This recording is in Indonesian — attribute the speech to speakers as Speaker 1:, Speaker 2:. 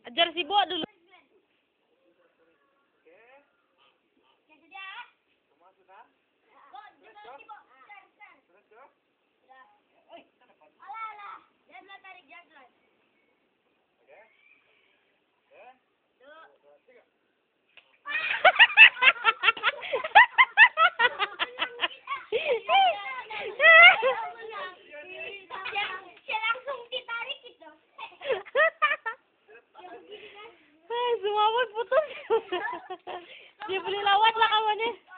Speaker 1: Ajar si Bo dulu. Semua pun putus. Dia beli lawan lah kawannya.